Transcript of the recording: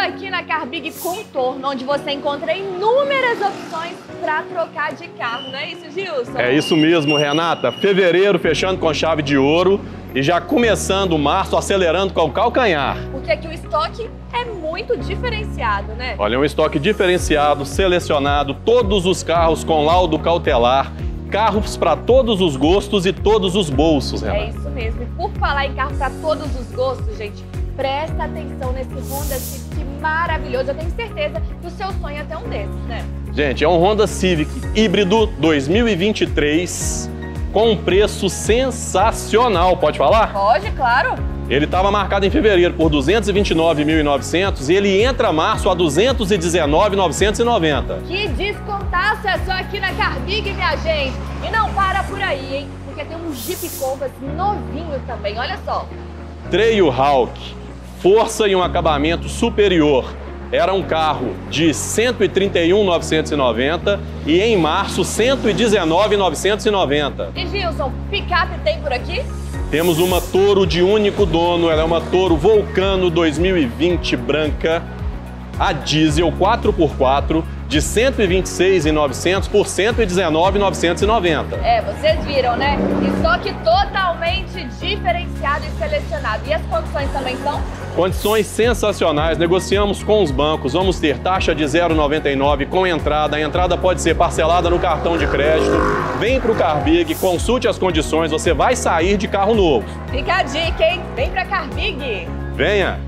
aqui na Carbig Contorno, onde você encontra inúmeras opções para trocar de carro, não é isso, Gilson? É isso mesmo, Renata. Fevereiro fechando com chave de ouro e já começando março acelerando com o calcanhar. Porque aqui o estoque é muito diferenciado, né? Olha, é um estoque diferenciado, selecionado, todos os carros com laudo cautelar, carros para todos os gostos e todos os bolsos, Renata. É isso mesmo. E por falar em carro para todos os gostos, gente, presta atenção nesse Honda Civic maravilhoso. Eu tenho certeza que o seu sonho é ter um desses, né? Gente, é um Honda Civic híbrido 2023 com um preço sensacional, pode falar? Pode, claro. Ele estava marcado em fevereiro por R$ 229.900 e ele entra março a R$ 219.990. Que descontaço é só aqui na Carbig, minha gente. E não para por aí, hein? Porque tem um Jeep Compass novinho também, olha só. Trailhawk, força e um acabamento superior. Era um carro de R$ 131.990 e em março R$ 119.990. E Gilson, picape tem por aqui? Temos uma Toro de único dono, ela é uma Toro Vulcano 2020 branca, a diesel 4x4 de R$ 126.900 por R$ 119.990. É, vocês viram, né? Estoque totalmente diferenciado e selecionado. E as condições também são? Condições sensacionais, negociamos com os bancos, vamos ter taxa de 0,99 com entrada, a entrada pode ser parcelada no cartão de crédito. Vem para o Carbig, consulte as condições, você vai sair de carro novo. Fica a dica, hein? Vem pra Carbig! Venha!